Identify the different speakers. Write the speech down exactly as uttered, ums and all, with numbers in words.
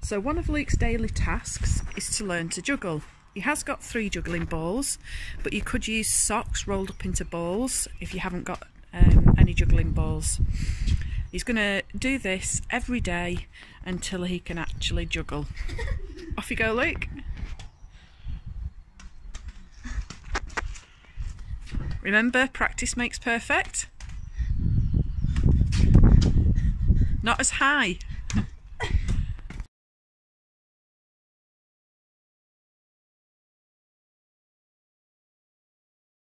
Speaker 1: So one of Luke's daily tasks is to learn to juggle. He has got three juggling balls, but you could use socks rolled up into balls if you haven't got um, any juggling balls. He's going to do this every day until he can actually juggle. Off you go, Luke. Remember, practice makes perfect. Not as high.